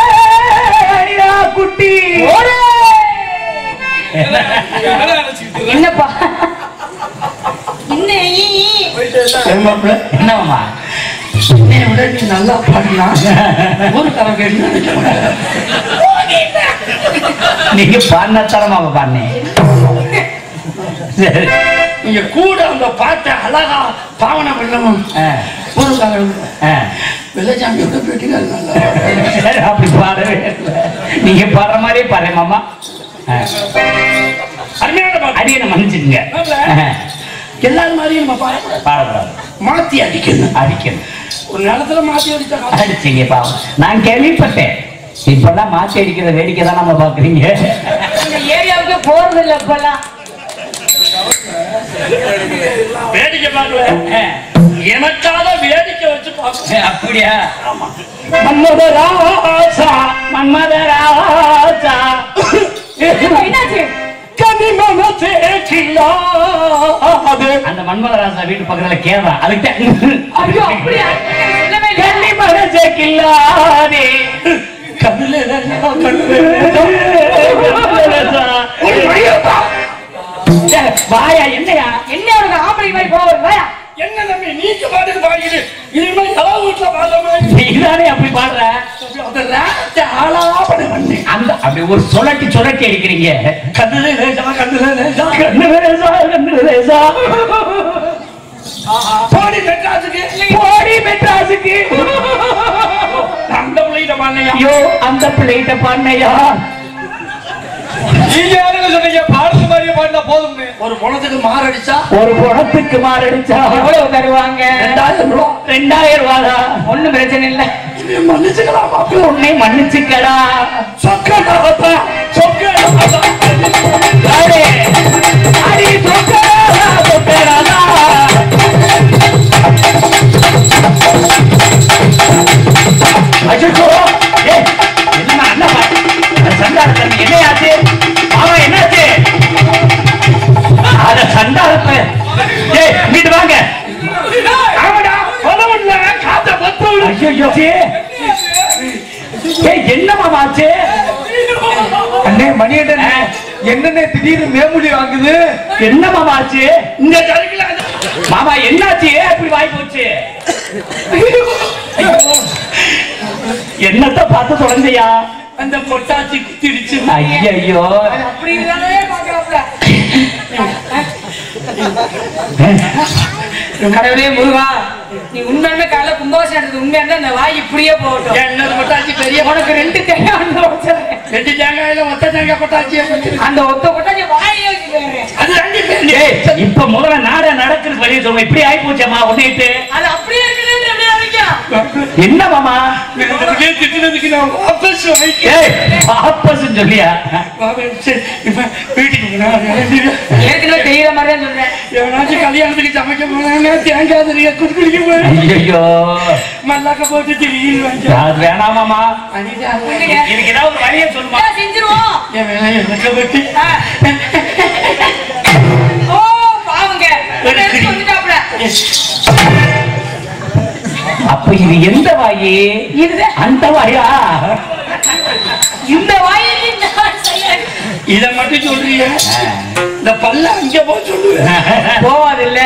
அடிடா குட்டி என்னம்மா என்னை விட நீ நல்லா பாடினா ஊருக்காரங்க என்ன நினைக்கிறாங்க? நீங்க பாடினத்தாரமா பாடினேன். சரி, நீங்க கூட அந்த பாட்டை அழகா பாவனை பண்ணணும். ஊருக்காரங்க வெள்ளச்சாமியோட பேட்டிகள் நல்லா சரி, அப்படி பாடவே இல்லை. நீங்க பாடுற மாதிரியே பாடுறேன் மாமா. அருமையான பாட்டு. அடியை மன்னிச்சுக்குங்க. எல்லாரும் மாதிரியும் நம்ம பாடக்கூடாது. பாடக்கூடாது, மாத்தி அடிக்கணும். அடிக்கணும். ஒரு நேரத்துல மாத்தி அடிச்சா அடிச்சீங்க பாவம். நான் கேள்விப்பட்டேன். இப்பெல்லாம் மாத்தி அடிக்கிற வேடிக்கை தான் நம்ம பாக்குறீங்க. ஏரியாவுக்கு போறது இல்லை இப்பெல்லாம். வேடிக்கை பார்க்கல, எனக்காக வேடிக்கை வச்சு பார்க்க. அப்படியா? மன்மத ராசா, மன்மத ராசா. என்னாச்சு? அந்த மன்மதராசா வீட்டு பக்கத்துல கேதா, அதுக்கு ஐயோ அப்படியா? வாயா, என்னையா என்ன ஆம்பளை மாதிரி போவா? என்ன தம்பி நீங்க பாட்டுக்கு பாடிக்கிட்டு இனிமே எல்லா வீட்டுல பாடுற நீதானே அப்படி பாடுற? அந்த அப்படி ஒரு சொலட்டி சொலட்டி அடிக்கிறீங்க. கண்ணுல லேசா, கண்ணுல லேசா, கண்ணுல லேசா, கண்ணுல லேசா. போடி மெட்ராஸுக்கு, போடி மெட்ராஸுக்கு. அந்த பிள்ளைகிட்ட பாடினையா? ஐயோ, அந்த பிள்ளைகிட்ட பாடினையா? நீங்க யாருங்க சொன்னீங்க? பாடுற மாதிரியே பாடினா போதும்னு. ஒரு பணத்துக்கு மாரடிச்சா, ஒரு குடத்துக்கு மாரடிச்சா எவ்வளவு தருவாங்க? ரெண்டாயிரம் ரூபா. ரெண்டாயிரம் ரூபாதா? ஒண்ணும் பிரச்சனை இல்ல. மன்னிச்சுக்கலாமா? உன்னை மன்னிச்சுக்கடா. சொக்கடா சொக்கடா அடே, அடி சொக்கடா சொக்கடா. அச்சோ, ஏய், என்னம்மா அண்ணா பாட்டு சண்டாரத்தை என்னையாச்சு? மாமா என்னாச்சு? அத சண்டாரத்தை ஏய் வீட்டு வாங்க. ஆமாடா, பணம்ல காத்த பத்து. ஐயோ, ஏய் என்ன மாமா ஆச்சு? அண்ணே மணியண்ணே, என்னண்ணே திடீர்னு மேமொழி வாங்குது? என்ன மாமா ஆச்சு? இந்த கருக்குல மாமா என்னாச்சு? அப்படி வாய் போச்சு. என்னத்த பார்த்து தொலைஞ்சியா? அந்த பொட்டாச்சி குத்திடுச்சு. ஐயோ, அப்படி இல்லவே பாக்கறாப்ல. கடவுளே முருகா, நீ உண்மையுமே காலைல கும்பாபிஷேகம் எடுத்தது உண்மையா இருந்தா இந்த வாய் இப்படியே போகட்டும். என்னது பொட்டாச்சி பெரிய உனக்கு ரெண்டு தேங்காய் வந்து வச்சிருக்கேன். ரெண்டு தேங்காயில ஒத்த தேங்காய் பொட்டாச்சியை வச்சிருக்கு. அந்த ஒத்த கொட்டாச்சி வாயிலே வச்சுக்கிறேன். அது ரெண்டு பேர். ஏய், இப்ப முதல்ல நாட நடக்குது வெளியே சொல்லுங்க. இப்படி ஆயி போச்சேம்மா ஒன்னிட்டு. அது அப்படியே இருக்குது அப்படியே நினைக்கும். என்ன மாமா? திட்டுறதுக்கு நான் வாபஸ் வாங்கிக்க. ஏய், வாபஸ் சொல்லியா? இப்ப வீட்டுக்கு ஏற்கனவே தெரியற மாதிரி தான் சொல்றேன். எவனாச்சும் கல்யாணத்துக்கு சமைக்க போனாங்க தேங்காய் தெரியா குடிக்க போறேன். ஐயோ, மல்லாக்க போட்டு திடீர்னு அது வேணாமாமா. அனிதா இதுக்கு ஏதாவது ஒரு வழியை சொல்லுமா? ஏன் செஞ்சிருவோம்? என் வேலை எனக்கு பற்றி ஆ. ஓ பாவங்க வந்துட்டாப்ல. அப்ப இது எந்த வாயி? இது அந்த வாயா? இந்த வாயை நான் செய்யறேன். இத மட்டும் சொல்றீங்க, இந்த பல்ல அங்க போய் சொல்லுவேன். போவாது இல்ல.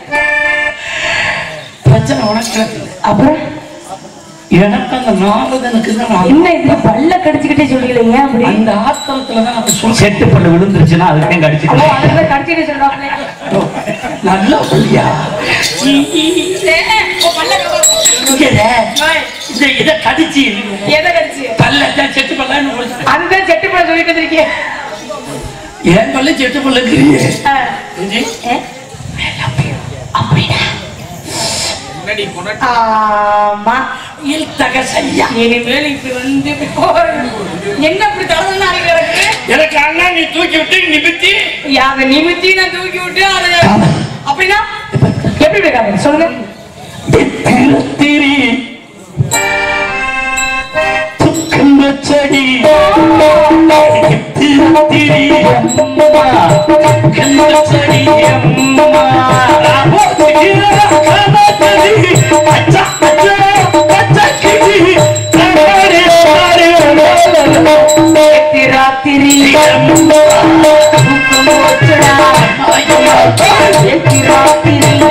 பிரச்சனை உனக்கு. அப்புறம் எனக்கு அந்த நாரதனுக்கு தான் என்ன இந்த பல்ல கடிச்சுக்கிட்டே சொல்றீங்க? அப்படி அந்த ஆத்திரத்துலதான் அதை சொல்ல. செட்டு பல்லு விழுந்துருச்சுன்னா அதுக்கு ஓ கடிச்சுக்கலாம். அதுல கடிச்சுக்கிட்டே சொல்றாங்க. நல்ல பள்ளியா இந்த இதை கடிச்சு எதை கடிச்சு? பல்ல செட்டு பல்ல அதுதான் செட்டு பல்ல சொல்லிட்டு இருக்கீங்க. ஏன் பல்ல செட்டு பல்லுக்குறீங்க? ஆமா இல்தக செய்யா. இனிமேல் இப்படி வந்து என்ன இப்படி தரதுன்னு அறிவிக்கு எனக்கு அண்ணா நீ தூக்கி விட்டு நிமித்தி அதை நிமித்தி நான் தூக்கி விட்டு அதை அப்படின்னா எப்படி இருக்காங்க சொல்லுங்க. திரி துக்கம் செடி திரி அம்மா கண்ண செடி அம்மா அச்சா அச்சா அச்சா கிரி ராத்திரி ராத்திரி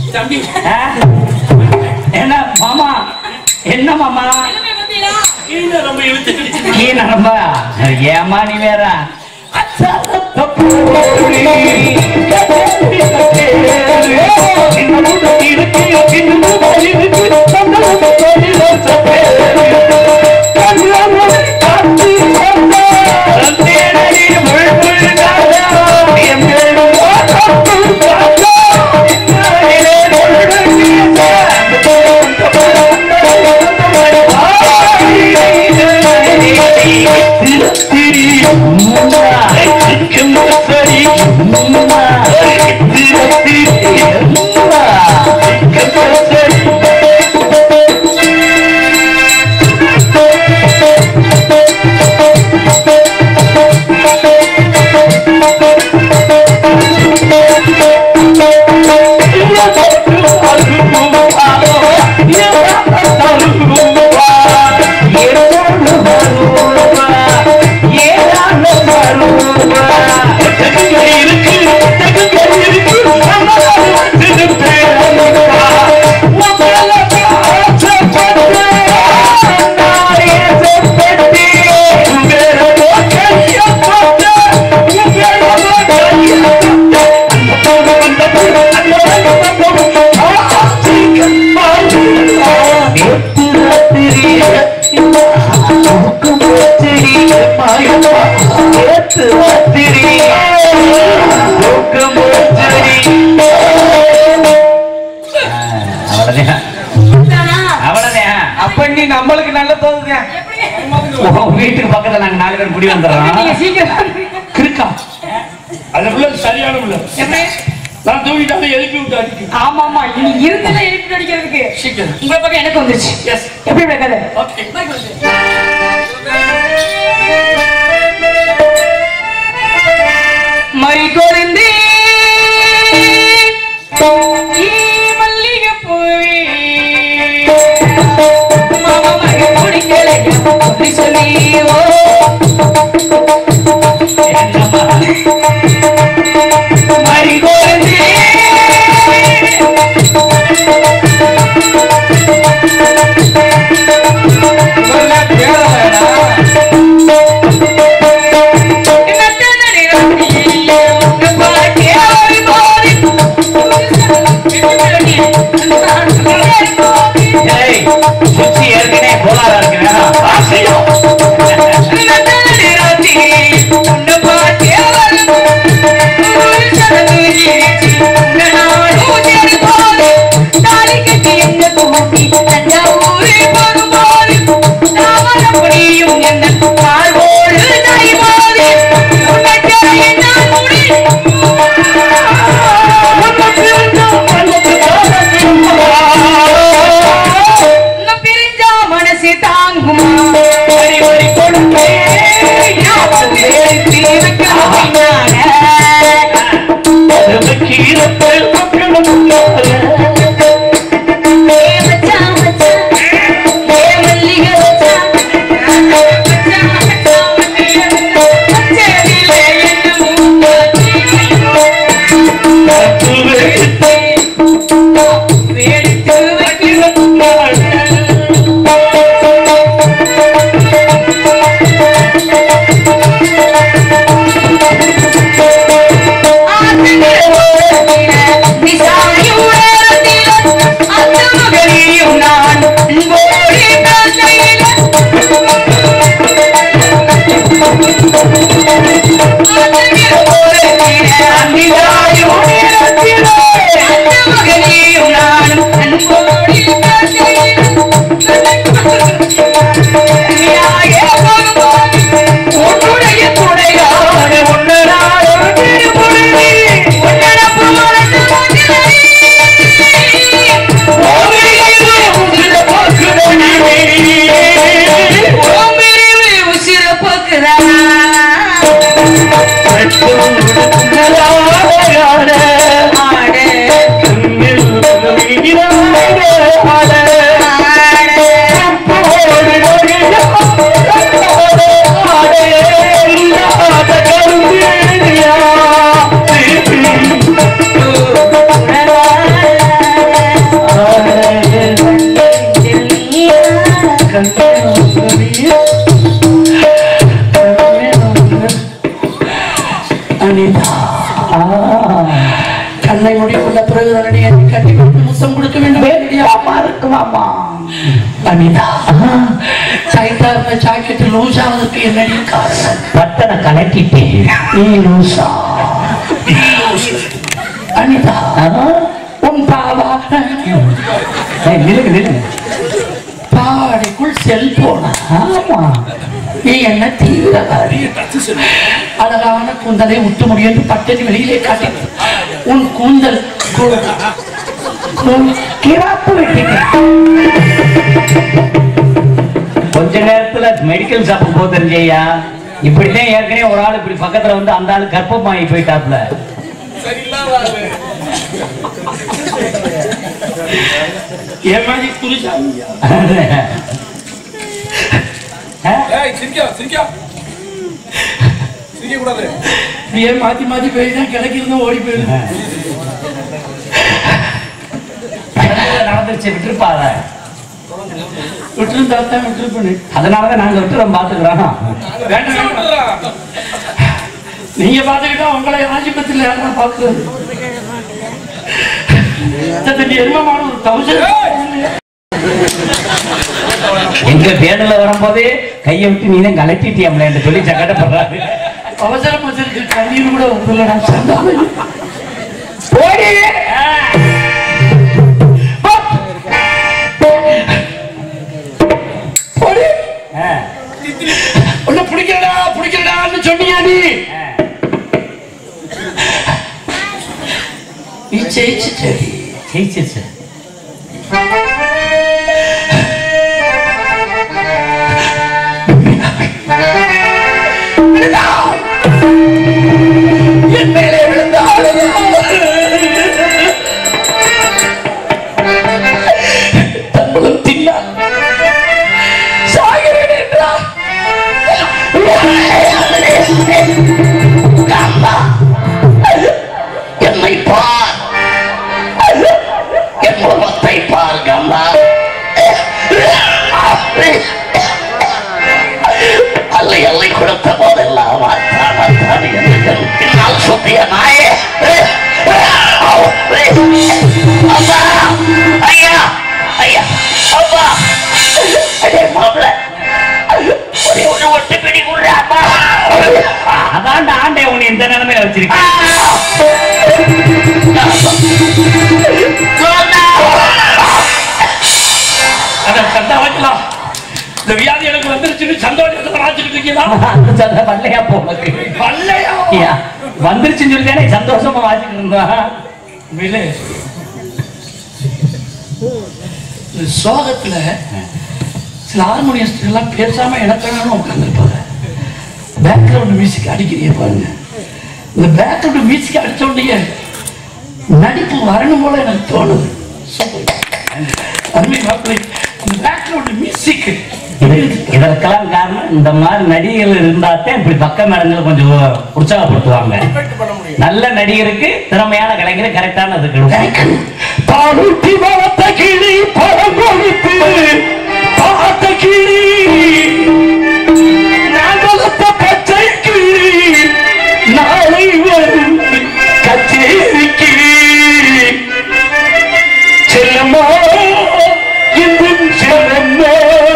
தம்பி என்ன மாமா என்ன மாமா கீழே ரொம்ப இழுத்து கீழ ரொம்ப ஏமா நீ வேற நம்மளுக்கு நல்ல தோணுது. வீட்டுக்கு பக்கத்துல நாங்க நாலு பேர் குடி வந்துடுறோம். கிருக்கா அது புள்ள சரியான புள்ள. நான் தூங்கிட்டாலும் எழுப்பி விட்டு அடிக்கும். ஆமா ஆமா நீ இருந்தா எழுப்பி அடிக்கிறதுக்கு சீக்கிரம் உங்க பக்கம் எனக்கு வந்துருச்சு. எஸ் எப்படி கதை? ஓகே மறி கொழுந்து மல்லிகை பூவே மாமா மகை முடிக்கலை சொல்லி சொல்லியோ மறி கொழுந்து Oh, முத்தம் கொடுக்க வேண்டும். வேண்டியமா இருக்குமாமா. அனிதா டைட்டா இருந்த ஜாக்கெட் லூஸ் ஆவதற்கு என்னடி காரணம்? பட்டனை கலட்டிட்டேன். நீ லூசா? அனிதா உன் பாவா நிலுங்க நிலுங்க. பாவாடைக்குள் செல்போனா? ஆமா. நீ என்ன தீவிரவாதி? அழகான கூந்தலை உத்து முடியும் பட்டணி வெளியிலே காட்டி உன் கூந்தல் கிராப்பு வெட்டிட்டேன். கொஞ்ச நேரத்துல மெடிக்கல் ஷாப் போக தெரிஞ்சையா. இப்படித்தான் ஏற்கனவே ஒரு ஆள் இப்படி பக்கத்துல வந்து அந்த ஆளு கர்ப்பமாகி போயிட்டாப்ல. ஏமாதி புரிஞ்சாங்க. ஏன் மாத்தி மாத்தி போயிதான் கிடைக்கிறது ஓடி போயிடுது. நடந்துருச்சு விட்டுருப்பாத. விட்டுருந்தா தான் விட்டுருப்பேன். அதனாலதான் நாங்க விட்டுறோம் பாத்துக்கிறோம். நீங்க பாத்துக்கிட்டா உங்களை ஆஜிபத்தில் யாரும் பாக்குறது. எருமமான ஒரு தௌசண்ட் எங்க பேனல வரும்போதே கையை விட்டு நீதான் கலட்டிட்டியாம்ல என்று சொல்லி சங்கடப்படுறாரு. அவசரம் வச்சிருக்கு கண்ணீர் கூட வந்துள்ளடா. ஒண்ணு பிடிக்கலடா பிடிக்கலடான்னு சொன்னியா நீ? நீ ஜெயிச்சுட்ட. ஜெயிச்சிருச்சு. என் மேலே விழுந்த தம்பளம் தின்னார் சாகிறேன் என்றார். என்னை பார், என் முகத்தை பார் கம்பா. அல்லை அல்லை கொடுத்த போதெல்லாம் பின்னால் சுத்திய நாயே. ஐயா ஐயா அப்பா அதே மாப்பிள்ள ஒரே ஒன்று ஒட்டு பிடி கொடுறாப்பா. அதான் ஆண்டே உன்னை இந்த நிலைமையில வச்சிருக்கேன். அதான் சண்டை வைக்கலாம். இந்த வியாதி எனக்கு வந்துருச்சுன்னு சந்தோஷத்தை வாச்சிட்டு இருக்கீங்களா? பல்லையா போனது பல்லையா வந்துருச்சுன்னு சொல்லி சந்தோஷமா வாச்சிட்டு இருந்தா. சோகத்துல சில ஹார்மோனியஸ்ட் எல்லாம் பேசாம எனக்கான உட்கார்ந்துருப்பாங்க. பேக்ரவுண்ட் மியூசிக் அடிக்கிறீங்க பாருங்க. இந்த பேக்ரவுண்ட் மியூசிக் அடிச்ச உடனே நடிப்பு வரணும் போல எனக்கு தோணுது. அருமை மாப்பிள்ளை, இந்த பேக்ரவுண்ட் மியூசிக் இதற்கெல்லாம் காரணம் இந்த மாதிரி நடிகர்கள் இருந்தாத்தான் இப்படி பக்கம் இடங்கள் கொஞ்சம் உற்சாகப்படுத்துவாங்க. நல்ல நடிகருக்கு திறமையான கலைஞர் கரெக்டான இருக்கணும். பாலூட்டி வளர்த்த கிளி பழம் கொடுத்து பார்த்த கிளி, நான் வளர்த்த பச்சை கிளி நாளை வரும் கச்சேரி கிளி. செல்லம்மா இன்னும் செல்லம்மா,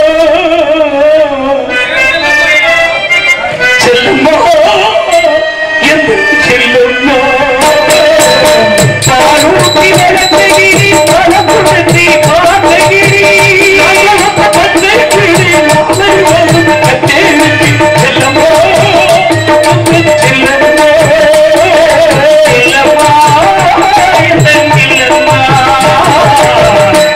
செல்லம்மா இன்னும் செல்லம்மா. பாலூட்டி வளர்த்த கிளி பழம் கொடுத்து பார்த்த கிளி, நான் வளர்த்த பச்சை கிளி நாளை வரும் கச்சேரி கிளி. செல்லம்மா இன்னும் செல்லம்மா, செல்லம்மா இன்னும் செல்லம்மா.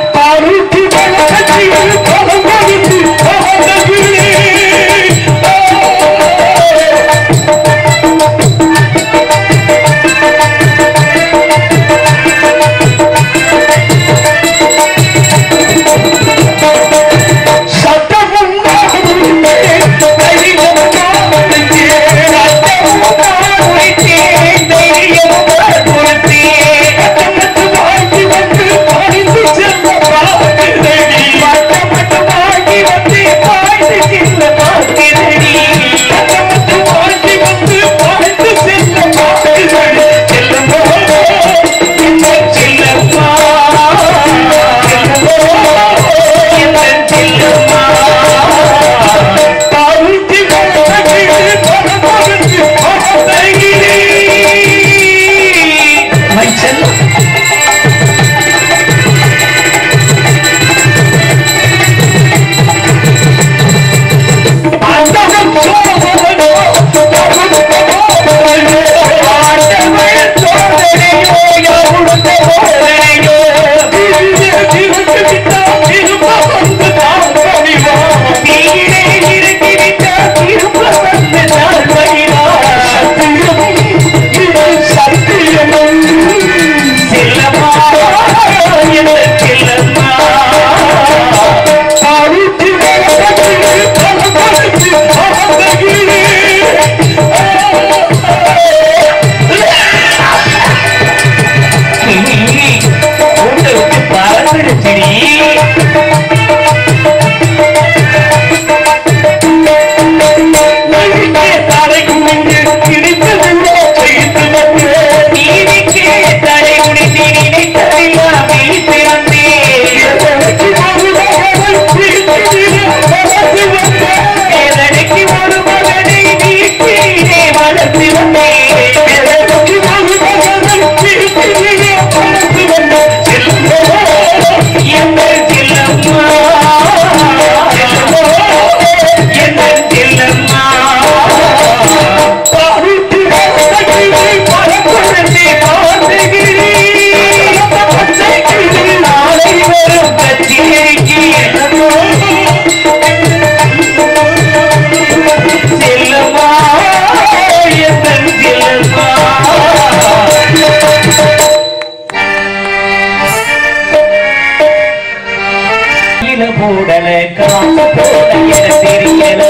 போடல காசு போட என தெரியல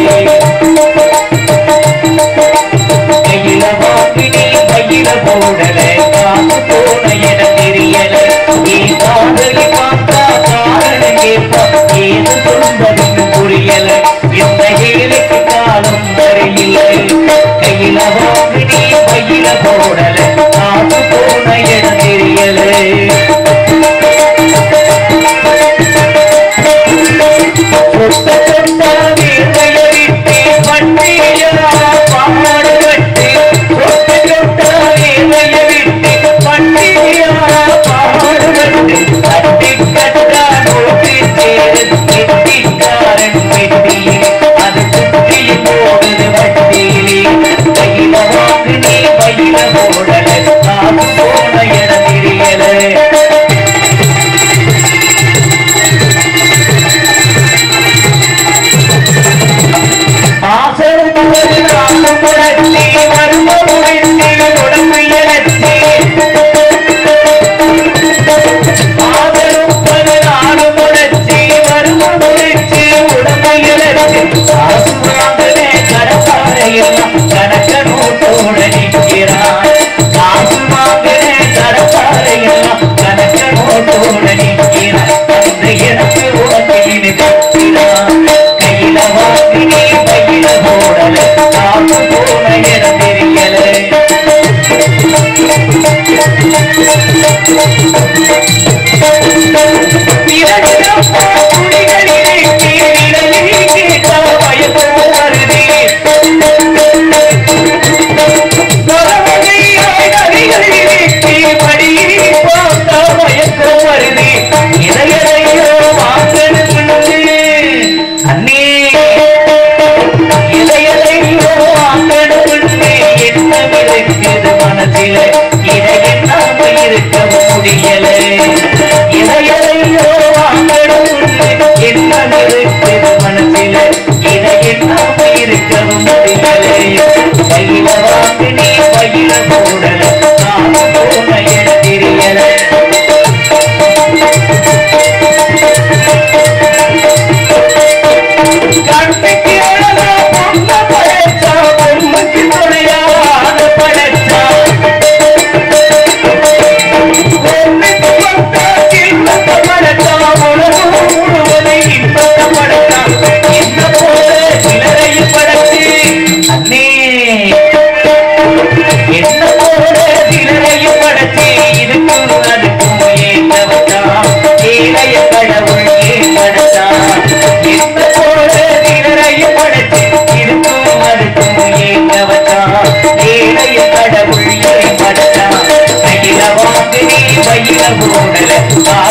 கையில வாங்கி நீ கையில போடல காசு போட என தெரியல நீ காதலி பார்த்தா காரணம் கேட்பா ஏது சொல்வதுன்னு புரியல இந்த ஏழைக்கு காலம் வரையில கையில வாங்கி நீ கையில போடல காசு போட என தெரியல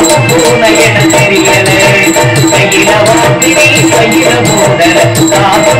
கையில வாங்கி கையில போடல